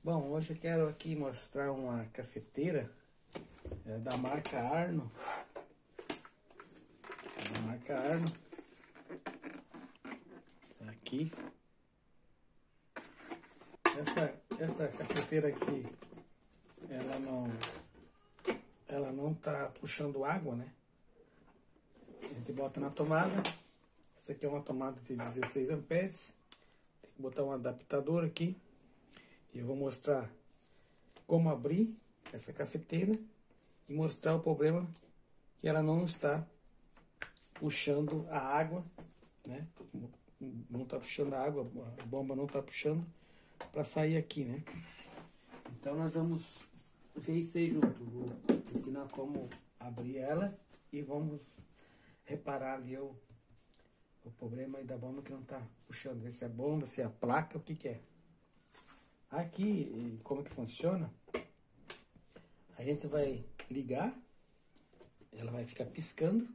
Bom, hoje eu quero aqui mostrar uma cafeteira da marca Arno. Da marca Arno. Tá aqui. Essa cafeteira aqui, ela não tá puxando água, né? A gente bota na tomada. Essa aqui é uma tomada de 16 amperes. Tem que botar um adaptador aqui. E eu vou mostrar como abrir essa cafeteira e mostrar o problema que ela não está puxando a água, né? Não está puxando a água, a bomba não está puxando para sair aqui, né? Então nós vamos ver isso aí junto. Vou ensinar como abrir ela e vamos reparar ali o problema aí da bomba que não está puxando. Ver se é a bomba, se é a placa, o que que é. Aqui, como que funciona? A gente vai ligar, ela vai ficar piscando.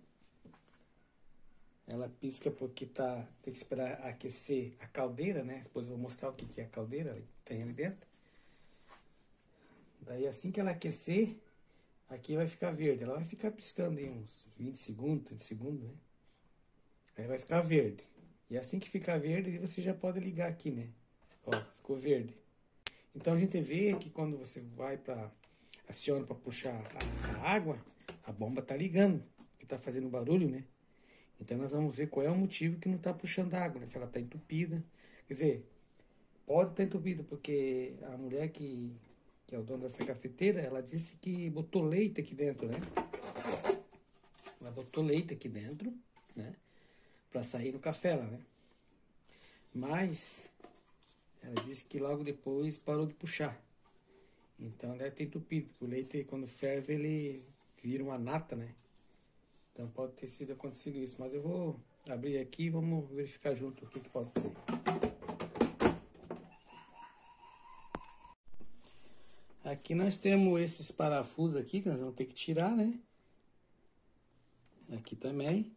Ela pisca porque tem que esperar aquecer a caldeira, né? Depois eu vou mostrar o que que é a caldeira, tem ali dentro. Daí assim que ela aquecer, aqui vai ficar verde. Ela vai ficar piscando em uns 20 segundos, 30 segundos, né? Aí vai ficar verde. E assim que ficar verde, você já pode ligar aqui, né? Ó, ficou verde. Então a gente vê que quando você vai aciona para puxar a água, a bomba tá ligando, que tá fazendo barulho, né? Então nós vamos ver qual é o motivo que não tá puxando a água, né? Se ela tá entupida. Quer dizer, pode estar entupida, porque a mulher que é o dono dessa cafeteira, ela disse que botou leite aqui dentro, né? Ela botou leite aqui dentro, né? Para sair no café lá, né? Mas ela disse que logo depois parou de puxar. Então deve ter entupido, porque o leite, quando ferve, ele vira uma nata, né? Então pode ter sido acontecido isso. Mas eu vou abrir aqui e vamos verificar junto o que pode ser. Aqui nós temos esses parafusos aqui que nós vamos ter que tirar, né? Aqui também.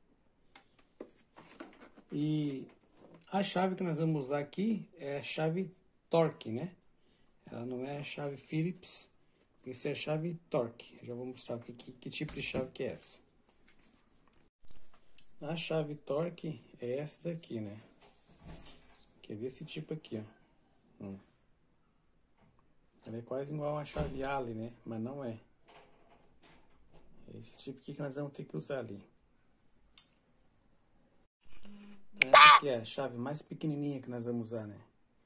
E a chave que nós vamos usar aqui é a chave Torque, né? Ela não é a chave Phillips, essa é a chave Torque. Eu já vou mostrar que tipo de chave que é essa. A chave Torque é essa daqui, né? Que é desse tipo aqui, ó. Ela é quase igual a chave Allen, né? Mas não é. É esse tipo aqui que nós vamos ter que usar ali. Então, essa aqui é a chave mais pequenininha que nós vamos usar, né?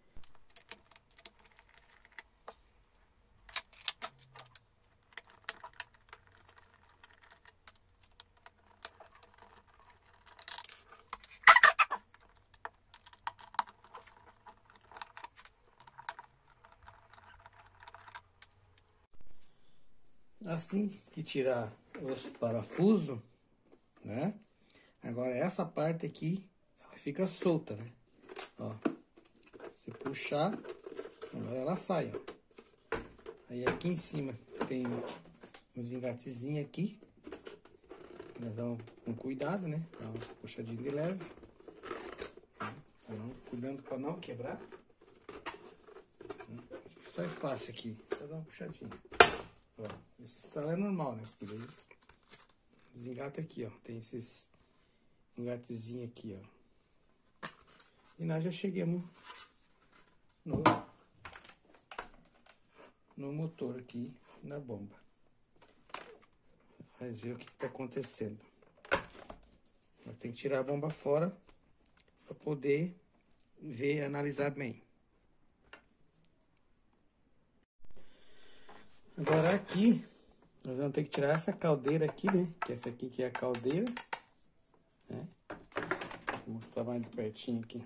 Assim que tirar os parafusos, né? Agora essa parte aqui, ela fica solta, né? Ó, se puxar, agora ela sai, ó. Aí aqui em cima tem uns engatezinhos aqui. Nós vamos com cuidado, né? Dá uma puxadinha de leve. Cuidando para não quebrar. Sai fácil aqui, só dá uma puxadinha. Ó, esse estralo é normal, né? Porque daí desengata aqui, ó. Tem esses engatezinhos aqui, ó. E nós já chegamos no motor aqui, na bomba. Vamos ver o que está acontecendo. Nós temos que tirar a bomba fora para poder ver e analisar bem. Agora aqui, nós vamos ter que tirar essa caldeira aqui, né? Que essa aqui que é a caldeira, né? Deixa eu mostrar mais de pertinho aqui.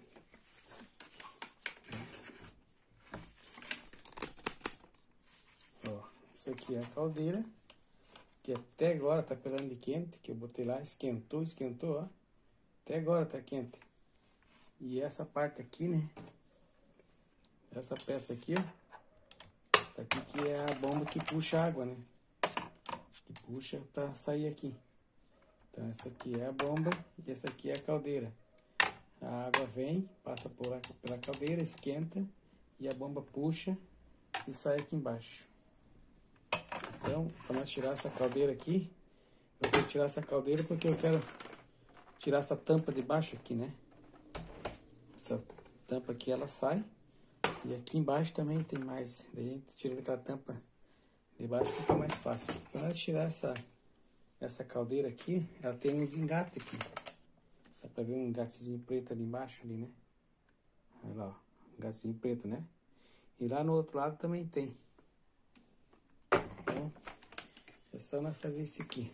Ó, essa aqui é a caldeira, que até agora tá pegando de quente, que eu botei lá, esquentou, ó. Até agora tá quente. E essa parte aqui, né? Essa peça aqui, ó. Essa aqui que é a bomba que puxa água, né? Que puxa para sair aqui. Então essa aqui é a bomba e essa aqui é a caldeira. A água vem, passa pela caldeira, esquenta e a bomba puxa e sai aqui embaixo. Então, para nós tirar essa caldeira aqui, eu vou tirar essa caldeira porque eu quero tirar essa tampa de baixo aqui, né? Essa tampa aqui, ela sai. E aqui embaixo também tem mais. Daí a gente tira daquela tampa de baixo, fica mais fácil. Para nós tirar essa caldeira aqui, ela tem uns engates aqui. Dá para ver um engatezinho preto ali embaixo, ali, né? Olha lá, ó. Engatezinho preto, né? E lá no outro lado também tem. Então, é só nós fazer isso aqui.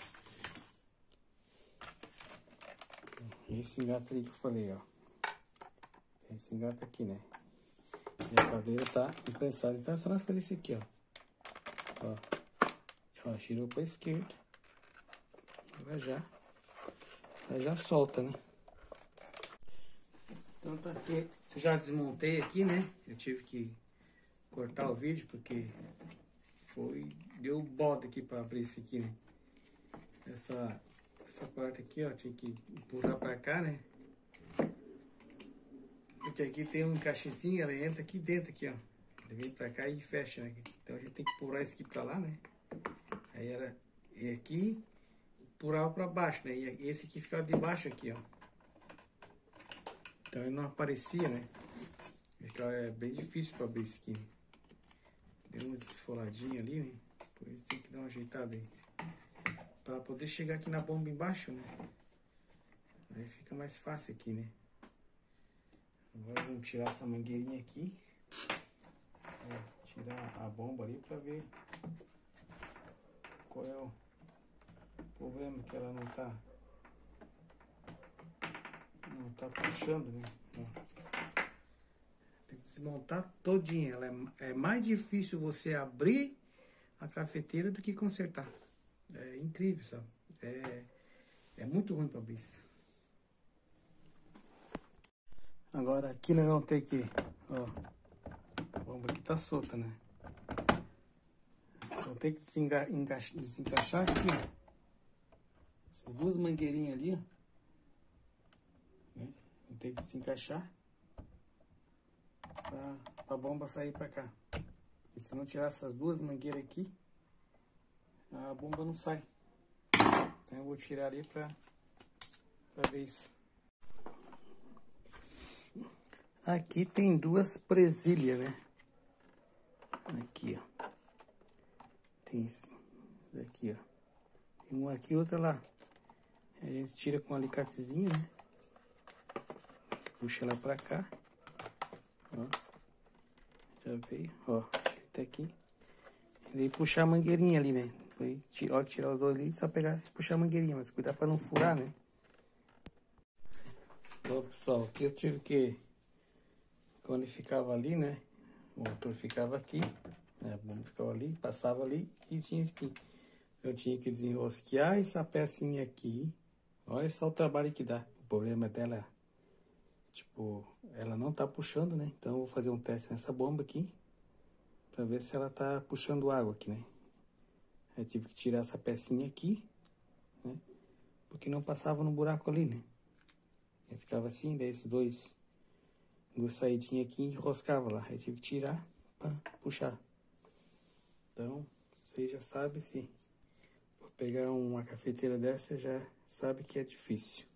Esse engate ali que eu falei, ó. Tem esse engate aqui, né? E a caldeira tá imprensada. Então é só nós fazer isso aqui, ó. Ó, girou pra esquerda. Ela já solta, né? Então tá feito. Eu já desmontei aqui, né? Eu tive que cortar o vídeo porque deu bode aqui pra abrir isso aqui, né? Essa parte aqui, ó, tinha que empurrar pra cá, né? Porque aqui tem um encaixezinho, ela entra aqui dentro, aqui, ó. Ele vem pra cá e fecha, né? Então a gente tem que empurrar isso aqui pra lá, né? Aí era aqui, empurrar pra baixo, né? E esse aqui ficava de baixo aqui, ó. Então ele não aparecia, né? Então é bem difícil pra abrir isso aqui, né? Deu umas esfoladinhas ali, né? Por isso tem que dar uma ajeitada aí. Para poder chegar aqui na bomba embaixo, né? Aí fica mais fácil aqui, né? Agora vamos tirar essa mangueirinha aqui. Tirar a bomba ali para ver qual é o problema que ela não tá puxando, né? Ó. Tem que desmontar todinha. Ela é mais difícil você abrir a cafeteira do que consertar. É incrível, sabe? É muito ruim para abrir isso. Agora aqui nós vamos ter que, ó, a bomba aqui tá solta, né? Vou ter que desencaixar aqui, ó. Essas duas mangueirinhas ali, ó. Né? Vou ter que desencaixar para a bomba sair para cá. E se eu não tirar essas duas mangueiras aqui, a bomba não sai. Então eu vou tirar ali para ver isso. Aqui tem duas presilhas, né? Aqui, ó. Tem isso aqui, ó. Tem uma aqui e outra lá. A gente tira com um alicatezinho, né? Puxa ela pra cá. Ó. Já veio, ó. Até aqui. E aí puxar a mangueirinha ali, né? Aí, tirar os dois ali, só pegar e puxar a mangueirinha. Mas cuidar pra não furar, né? Ó, pessoal, aqui eu tive que... Quando ele ficava ali, né? O motor ficava aqui, né? A bomba ficava ali, passava ali e eu tinha que desenrosquear essa pecinha aqui. Olha só o trabalho que dá. O problema dela, tipo, ela não tá puxando, né? Então eu vou fazer um teste nessa bomba aqui pra ver se ela tá puxando água aqui, né? Eu tive que tirar essa pecinha aqui, né? Porque não passava no buraco ali, né? Aí ficava assim, daí esses duas saídinhas aqui enroscava lá. Aí tive que tirar pra puxar. Então, você já sabe, se for pegar uma cafeteira dessa, já sabe que é difícil.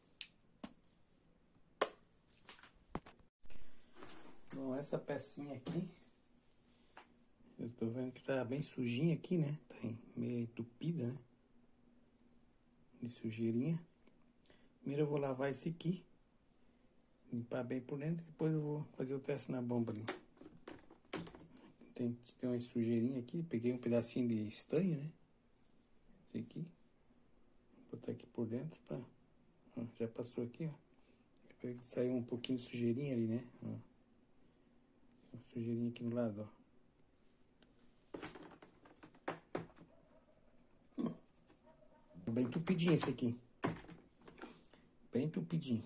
Bom, essa pecinha aqui, eu tô vendo que tá bem sujinha aqui, né? Tá meio entupida, né? De sujeirinha. Primeiro eu vou lavar esse aqui. Limpar bem por dentro, depois eu vou fazer o teste na bomba ali. Tem uma sujeirinha aqui, peguei um pedacinho de estanho, né? Esse aqui. Vou botar aqui por dentro, ó, já passou aqui, ó. Depois saiu um pouquinho de sujeirinha ali, né? Ó. Uma sujeirinha aqui no lado, ó. Bem entupidinho esse aqui. Bem entupidinho.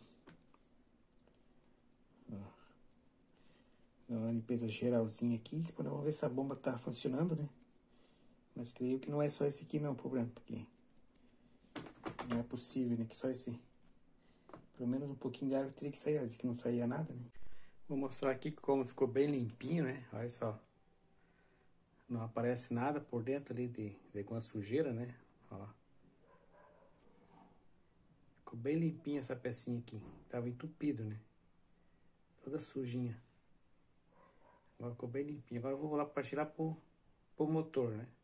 Uma limpeza geralzinha aqui, para vamos ver se a bomba tá funcionando, né? Mas creio que não é só esse aqui não o problema, porque não é possível, né? Que só esse, pelo menos um pouquinho de água teria que sair, esse aqui não saía nada, né? Vou mostrar aqui como ficou bem limpinho, né? Olha só, não aparece nada por dentro ali de alguma sujeira, né? Ó. Ficou bem limpinha essa pecinha aqui. Tava entupido, né? Toda sujinha. Agora ficou bem limpinha. Agora eu vou lá para tirar pro motor, né?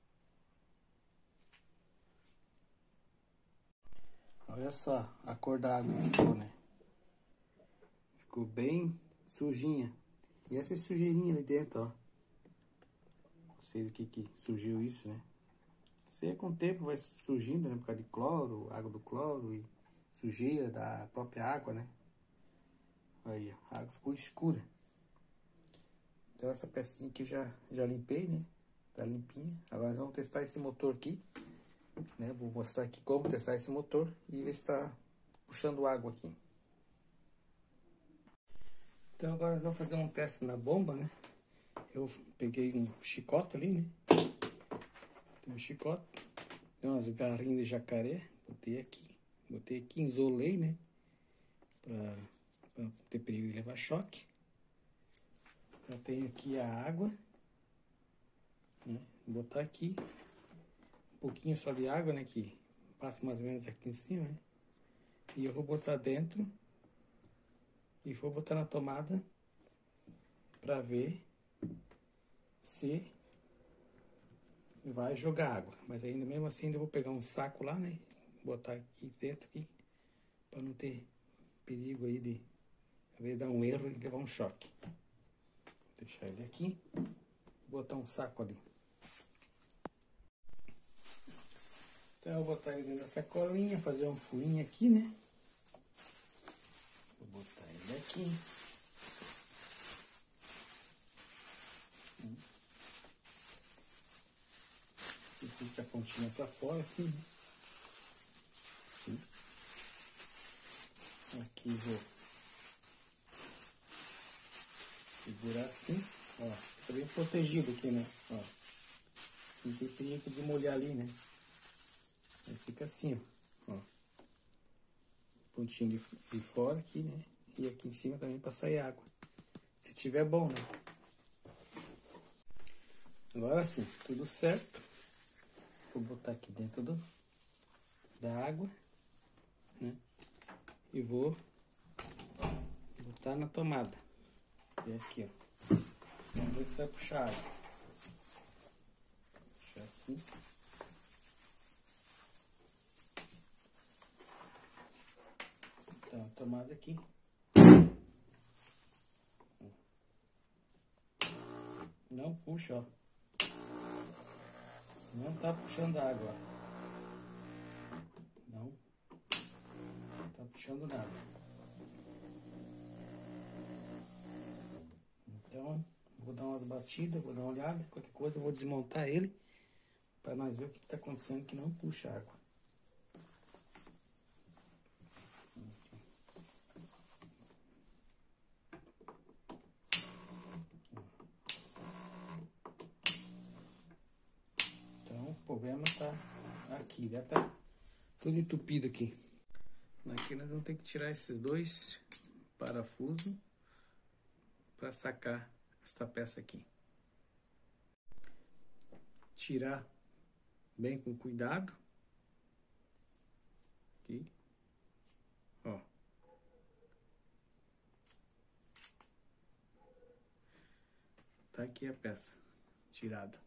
Olha só a cor da água que ficou, né? Ficou bem sujinha. E essa sujeirinha ali dentro, ó. Não sei o que surgiu isso, né? Isso aí com o tempo vai surgindo, né? Por causa de cloro, água do cloro e sujeira da própria água, né? Aí, ó, a água ficou escura. Então essa pecinha aqui eu já limpei, né? Tá limpinha. Agora nós vamos testar esse motor aqui, né? Vou mostrar aqui como testar esse motor e ver se tá puxando água aqui. Então agora nós vamos fazer um teste na bomba, né? Eu peguei um chicote ali, né? Tem um chicote. Tem umas garrinhas de jacaré. Botei aqui, isolei, né? Pra não ter perigo de levar choque. Já tenho aqui a água, né? Vou botar aqui um pouquinho só de água, né? Que passa mais ou menos aqui em cima, né? E eu vou botar dentro e vou botar na tomada para ver se vai jogar água. Mas ainda mesmo assim ainda vou pegar um saco lá, né? Botar aqui dentro aqui para não ter perigo aí de às vezes dar um erro e levar um choque. Vou deixar ele aqui, botar um saco ali. Então eu vou botar ele dentro da sacolinha, fazer um furinho aqui, né? Vou botar ele aqui. E fica a pontinha pra fora aqui, né? Assim. Aqui vou segurar assim, ó. Fica bem protegido aqui, né? Ó. Não tem perigo de molhar ali, né? Aí fica assim, ó. Pontinho de fora aqui, né? E aqui em cima também para sair água. Se tiver bom, né? Agora sim, tudo certo. Vou botar aqui dentro da água, né? E vou botar na tomada. E aqui, ó. Vamos ver se vai puxar água. Puxar assim. Então, a tomada aqui. Não puxa, ó. Não tá puxando água. Não tá puxando nada. Então, vou dar umas batidas, vou dar uma olhada. Qualquer coisa eu vou desmontar ele para nós ver o que tá acontecendo que não puxa água. Então, o problema tá aqui, já tá tudo entupido aqui. Aqui nós vamos ter que tirar esses dois parafusos para sacar esta peça aqui. Tirar bem com cuidado. Aqui. Ó. Tá aqui a peça tirada.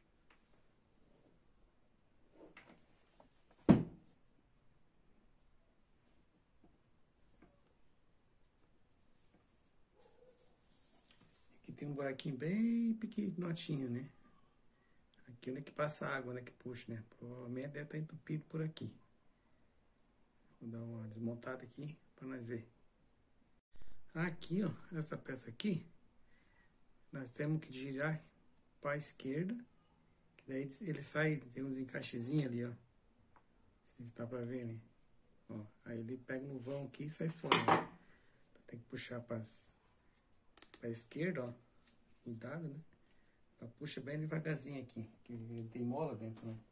Aqui tem um buraquinho bem pequenininho, né? Aqui onde é que passa a água, né? Que puxa, né? Provavelmente deve estar entupido por aqui. Vou dar uma desmontada aqui para nós ver. Aqui, ó, essa peça aqui, nós temos que girar para a esquerda, que daí ele sai, tem uns encaixezinhos ali, ó. Não sei se dá para ver, né? Ó, aí ele pega no vão aqui e sai fora, né? Então tem que puxar para a esquerda, ó. Cuidado, né? Puxa bem devagarzinho aqui, que ele tem mola dentro, né?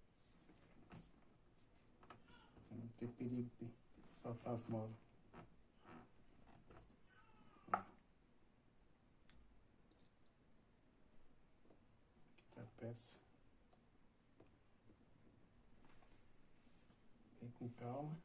Pra não ter perigo de soltar as molas. Aqui tá pressa. Vem com calma.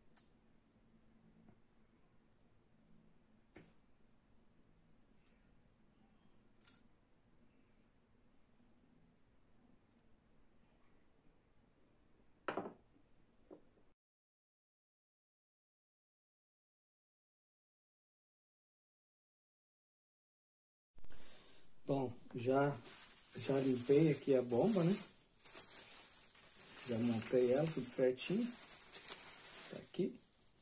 Bom, já limpei aqui a bomba, né? Já montei ela tudo certinho. Tá aqui.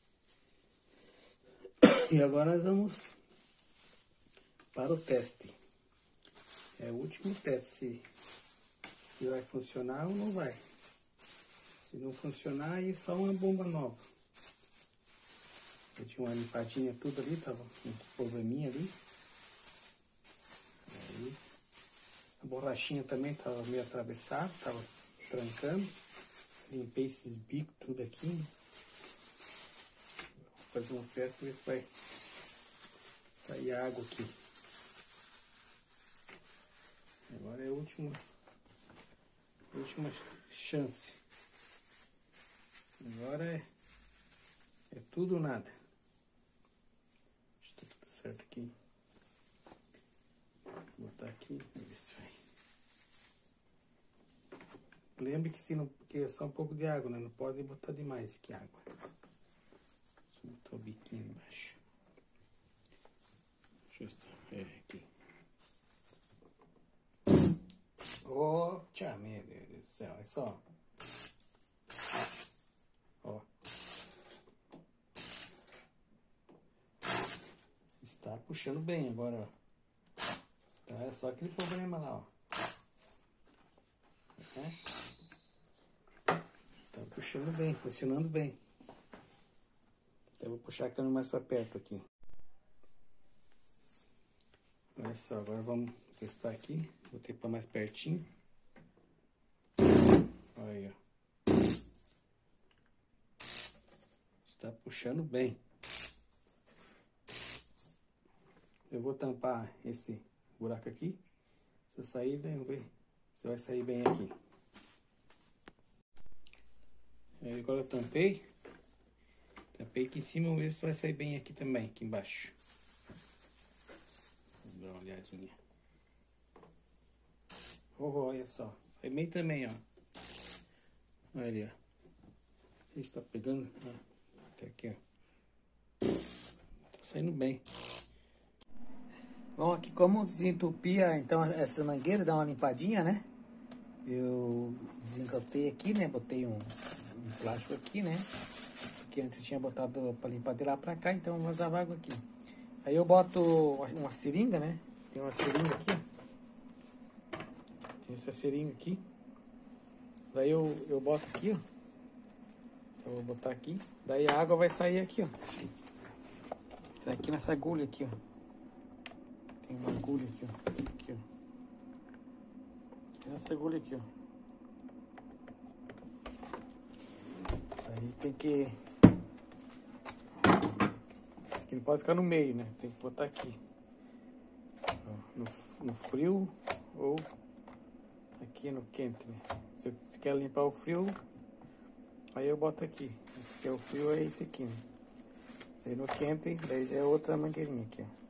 E agora nós vamos para o teste. É o último teste, se vai funcionar ou não vai. Se não funcionar, aí é só uma bomba nova. Eu tinha uma limpadinha tudo ali, tava uns probleminha ali. Aí, a borrachinha também tava meio atravessada, tava trancando. Limpei esses bicos tudo aqui, né? Vou fazer um teste, ver se vai sair água aqui. Agora é a última chance. Agora é tudo ou nada. Acho que tá tudo certo aqui. Vou botar aqui, vamos ver se vai. Lembre que se não, porque é só um pouco de água, né? Não pode botar demais que água. Só botar o biquinho embaixo. Deixa eu ver aqui. Oh, tchau, meu Deus do céu, é só. Ó. Está puxando bem agora, ó. Então é só aquele problema lá, ó. Tá puxando bem, funcionando bem. Então eu vou puxar a câmera mais para perto aqui. Olha só, agora vamos testar aqui. Botei para mais pertinho. Olha aí, ó. Está puxando bem. Eu vou tampar esse buraco aqui. Se eu sair, vamos ver se vai sair bem aqui. Aí agora eu tampei. Tampei aqui em cima, vamos ver se vai sair bem aqui também, aqui embaixo. Vou dar uma olhadinha. Olha só, sai bem também, ó. Olha ali, ó. Está pegando, ó. Até aqui, ó. Tá saindo bem. Bom, aqui como desentupia, então, essa mangueira, dá uma limpadinha, né? Eu desencantei aqui, né? Botei um plástico aqui, né? Que antes eu tinha botado para limpar de lá pra cá, então vazava água aqui. Aí eu boto uma seringa, né? Tem uma seringa aqui, ó. Tem essa seringa aqui. Daí eu boto aqui, ó. Eu vou botar aqui. Daí a água vai sair aqui, ó. Sai aqui nessa agulha aqui, ó. Tem uma agulha aqui, ó. Aqui, ó. Tem essa agulha aqui, ó. Aí tem que... Aqui não pode ficar no meio, né? Tem que botar aqui. Ó, no frio ou aqui no quente, né? Se você quer limpar o frio, aí eu boto aqui. Porque o frio é esse aqui, né? Aí no quente, daí é outra mangueirinha aqui, ó.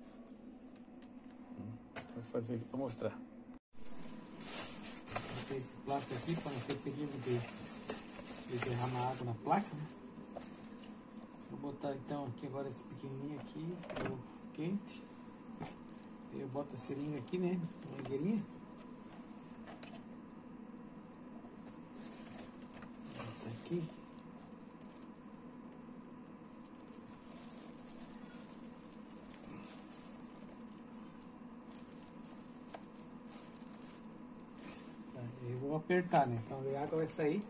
Vou fazer aqui para mostrar. Vou botar esse plástico aqui para não ter perigo de derramar água na placa, né? Vou botar então aqui agora esse pequenininho aqui, o quente. Eu boto a seringa aqui, né? A mangueirinha. Vou botar aqui. Eu vou apertar, né? Então a água vai sair.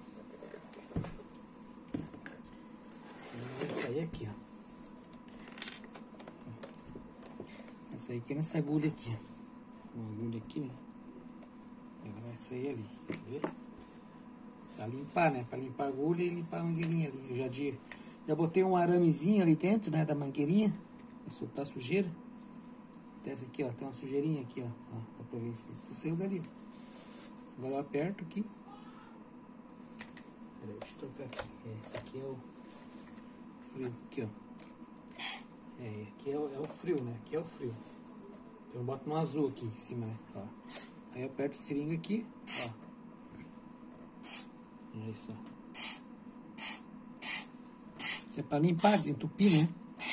Vai sair aqui, ó. Vai sair aqui nessa agulha aqui, ó. Uma agulha aqui, né? Ela vai sair ali, tá vendo? Pra limpar, né? Pra limpar a agulha e limpar a mangueirinha ali. Eu já botei um aramezinho ali dentro, né? Da mangueirinha. Pra soltar sujeira. Desce aqui, ó. Tem uma sujeirinha aqui, ó. Dá pra ver se saiu dali. Agora eu aperto aqui. Peraí, deixa eu trocar aqui. Esse aqui é o frio. Aqui, ó. Aqui é o frio, né? Aqui é o frio. Então eu boto no azul aqui em cima, né? Ó. Aí eu aperto a seringa aqui, ó. Olha isso, ó. Isso é pra limpar, desentupir, né?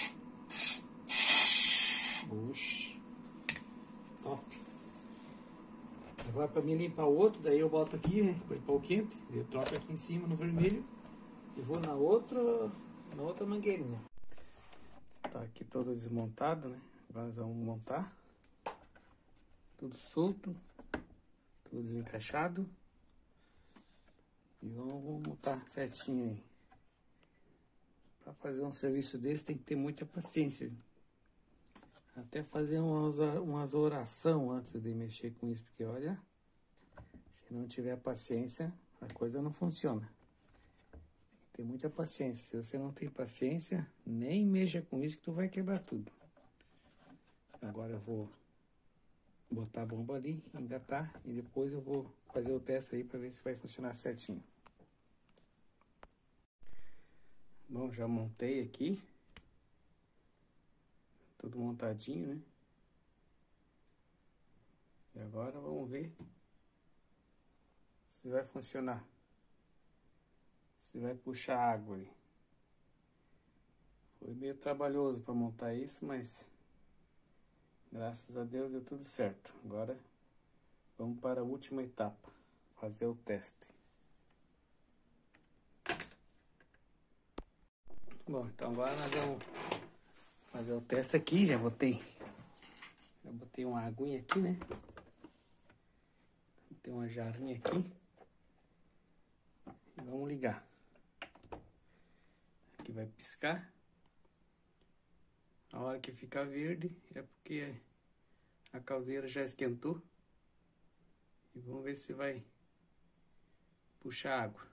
Oxi. Top. Agora pra mim limpar o outro, daí eu boto aqui, né? Pra limpar o quente. Eu troco aqui em cima no vermelho. E vou na outra mangueirinha. Tá aqui todo desmontado, né? Agora nós vamos montar. Tudo solto. Tudo desencaixado. E vamos montar certinho aí. Pra fazer um serviço desse tem que ter muita paciência. Até fazer umas orações antes de mexer com isso. Porque olha, se não tiver paciência, a coisa não funciona. Tem muita paciência. Se você não tem paciência, nem mexa com isso que tu vai quebrar tudo. Agora eu vou botar a bomba ali, engatar e depois eu vou fazer o teste aí para ver se vai funcionar certinho. Bom, já montei aqui. Tudo montadinho, né? E agora vamos ver se vai funcionar. Você vai puxar água ali. Foi meio trabalhoso para montar isso, mas graças a Deus deu tudo certo. Agora vamos para a última etapa, fazer o teste. Bom, então agora nós vamos fazer o teste aqui. Já botei uma aguinha aqui, né? Tem uma jarrinha aqui. E vamos ligar. Aqui vai piscar. A hora que ficar verde é porque a caldeira já esquentou. E vamos ver se vai puxar água.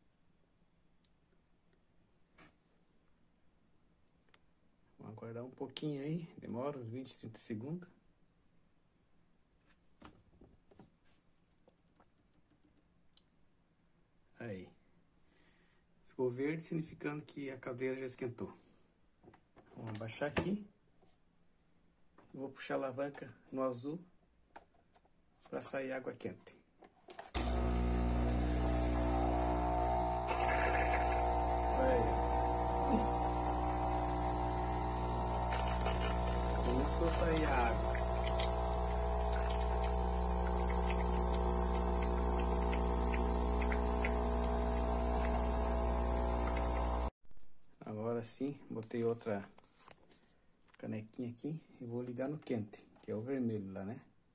Vamos aguardar um pouquinho aí. Demora uns 20, 30 segundos. Aí. Ficou verde, significando que a caldeira já esquentou. Vamos abaixar aqui. Vou puxar a alavanca no azul para sair água quente. Aí. Começou a sair a água. Agora sim, botei outra canequinha aqui e vou ligar no quente, que é o vermelho lá, né?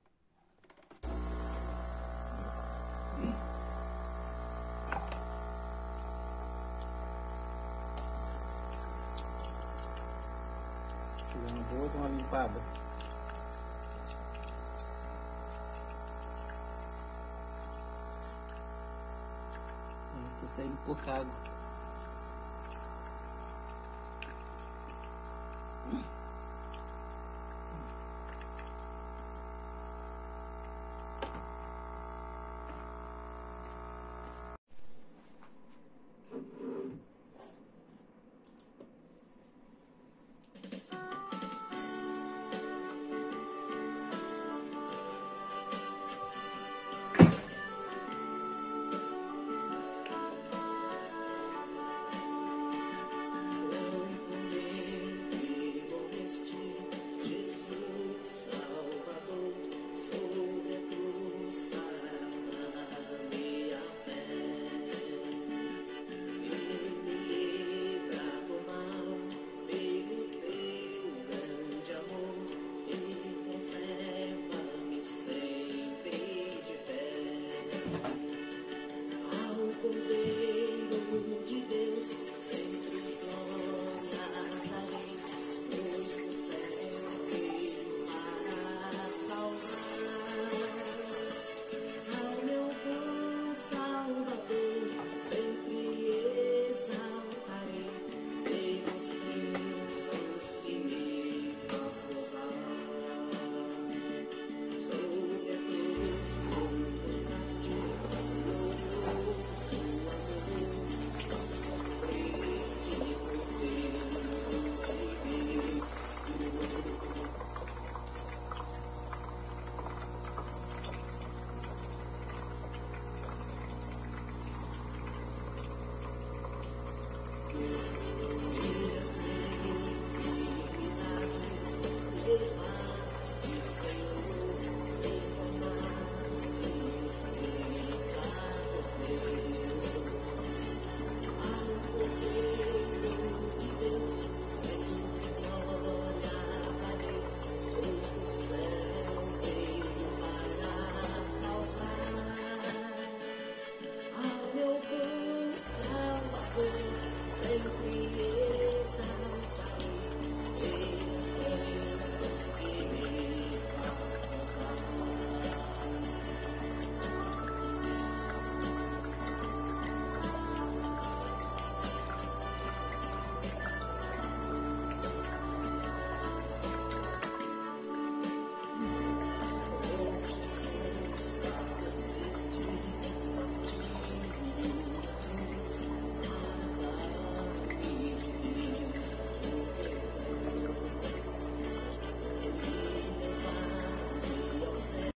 Chegando boa, dou uma limpada. Está saindo pouca água.